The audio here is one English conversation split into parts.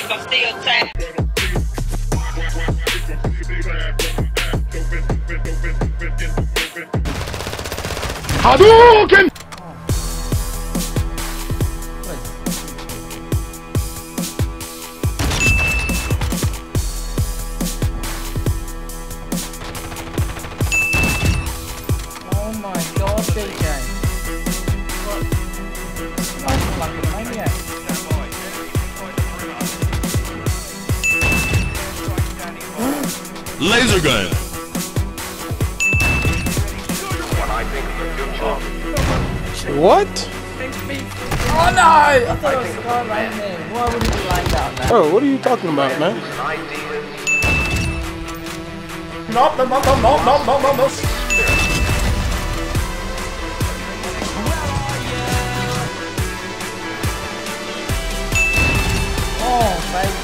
cause I'm still tight. Hadouken! Oh my god, DJ. What? I'm like a maniac. Laser gun! What? Oh no! I thought it was the guy laying there. Why would he be laying down there? Bro, what are you talking about, man? No. Oh, baby.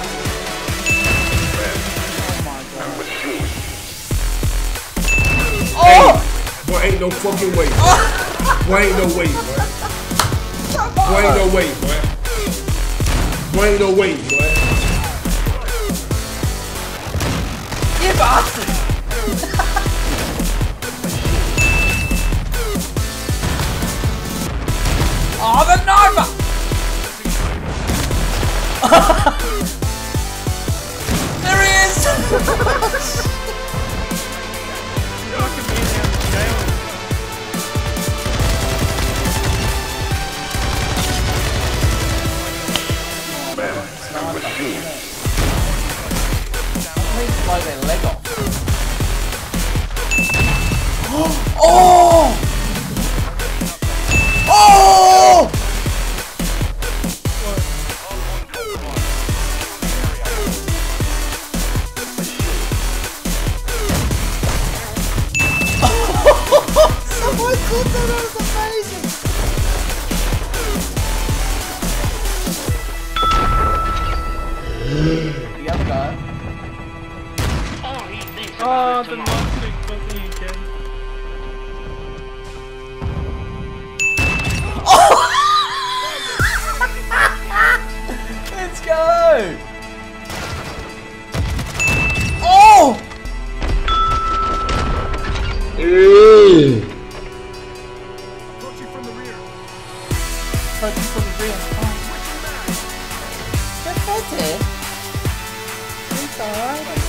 Oh my god. Oh! Boy, ain't no fucking way. Boy, ain't no way, boy. Boy, ain't no way, boy. Boy, ain't no way, boy. You bastard! Oh, the knife! There he is! Blow their leg off. Oh! Oh! Someone caught that, that was amazing! The other guy. Oh, the monster got me again. Oh! Let's go! Oh! Approach you from the rear. Approaching from the rear. Oh. That's it. It's alright.